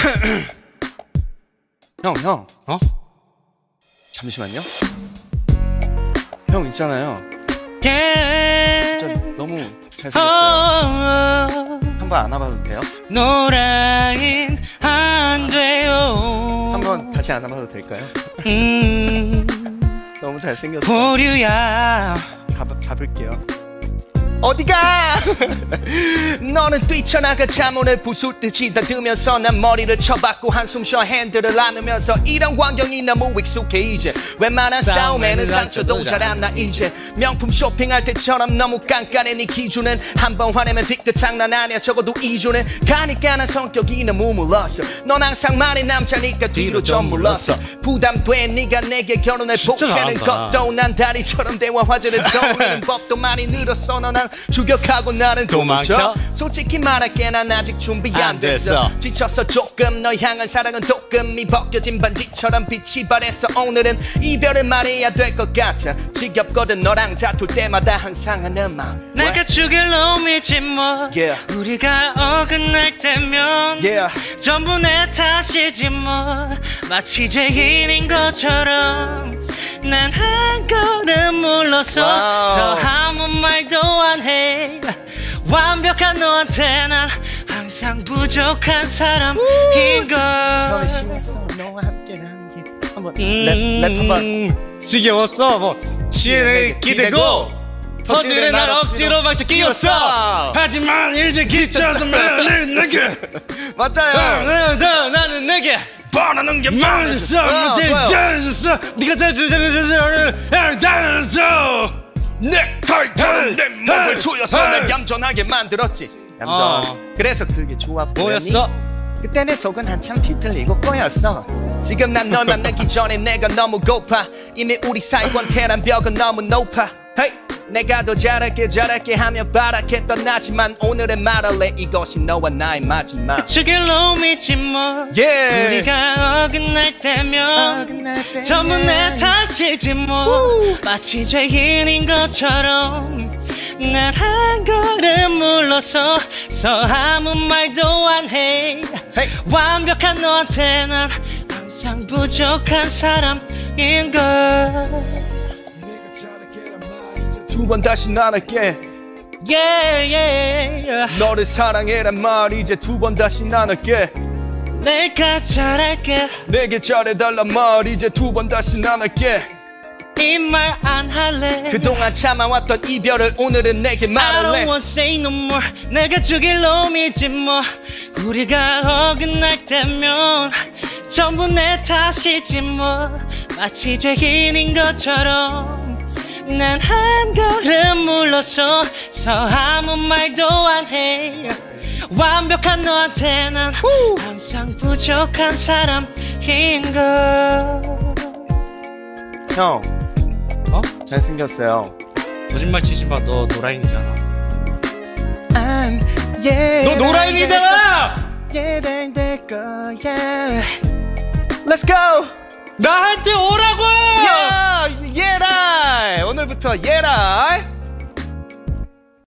형. 어? 잠시만요. 형 있잖아요. 진짜 너무 잘생겼어요. 한번 안아봐도 돼요? 노라인 안 돼요. 한번 다시 안아봐도 될까요? 너무 잘생겼어. 보류야. 잡을게요. 어디가? 너는 뛰쳐나가 자문을 부술듯이 다듬면서 난 머리를 쳐박고 한숨 쉬어 핸들을 안으면서 이런 광경이 너무 익숙해 이제 웬만한 싸움에는 상처도 잘 안 나 이제 명품 쇼핑할 때처럼 너무 깐깐해 네 기준은 한번 화내면 뒷끝 장난 아니야 적어도 2주는 가니까 난 성격이 너무 물렀어 넌 항상 말이 남자니까 뒤로 좀 물렀어 부담돼 네가 내게 결혼을 복채는 것도 난 다리처럼 대화 화제를 떠올리는 법도 많이 늘었어 넌 추격하고 나는 도망쳐 솔직히 말할게 난 아직 준비 안 됐어 지쳤어 조금 널 향한 사랑은 조금 이 벗겨진 반지처럼 빛이 발했어 오늘은 이별을 말해야 될 것 같아 지겹거든 너랑 다툴 때마다 항상 하는 말 내가 죽일 놈이지 뭐 우리가 어긋날 때면 전부 내 탓이지 뭐 마치 죄인인 것처럼 난 한 걸음 물러서 아무 말도 안 해 완벽한 너한테 난 항상 부족한 사람인걸 심했어 너와 함께라는 게 한번 랩 한번 지겨웠어 뭐 지혜를 기대고 터지는 날 억지로 망쳐 끼웠어 하지만 이제 기차에서 매일 내게 맞아요 나는 내게 바라는 게 많았어 재밌었어 네가 잘했어 내 털처럼 내 몸을 조여서 날 얌전하게 만들었지 얌전 그래서 그게 좋아 보였어 그때 내 속은 한참 뒤틀리고 꼬였어 지금 난 널 만나기 전에 내가 너무 고파 이미 우리 사이 원태란 벽은 너무 높아 hey. 내가 더 잘할게 하며 바라겠던 나지만 오늘은 말할래 이것이 너와 나의 마지막 그 죽일 놈이지 뭐 우리가 어긋날 때면 전부 내 탓이지 뭐 마치 죄인인 것처럼 난 한 걸음 물러서 아무 말도 안 해 완벽한 너한테 난 항상 부족한 사람인걸 두 번 다시 안 할게 너를 사랑해란 말 이제 두 번 다시 안 할게 내가 잘할게 내게 잘해달란 말 이제 두 번 다시 안 할게 이 말 안 할래 그동안 참아왔던 이별을 오늘은 내게 말할래 I don't want say no more 내가 죽일 놈이지 뭐 우리가 어긋날 때면 전부 내 탓이지 뭐 마치 죄인인 것처럼 난 한 걸음 물러서 아무 말도 안 해 완벽한 너한테 난 항상 부족한 사람인걸 형 잘생겼어요 거짓말 치지마 너 노라인이잖아 너 노라인이잖아 예랑될 거야 Let's go 나한테 오라고 예랄 오늘부터 예랄